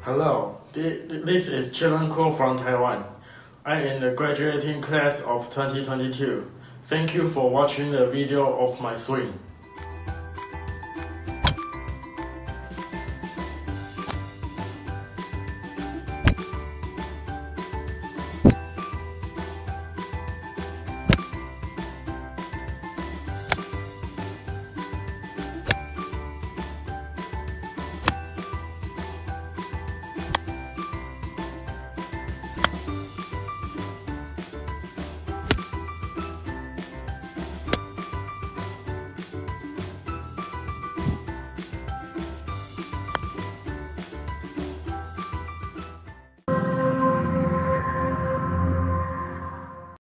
Hello, this is Chilen Kuo from Taiwan. I am in the graduating class of 2022. Thank you for watching the video of my swing.